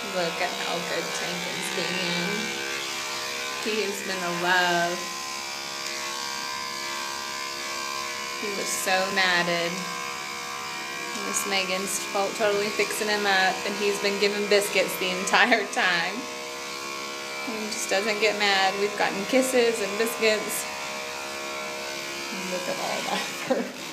Look at how good Tank is being. He has been a love. He was so matted. Miss Megan's totally fixing him up, and he's been giving biscuits the entire time. He just doesn't get mad. We've gotten kisses and biscuits. And look at all that fur.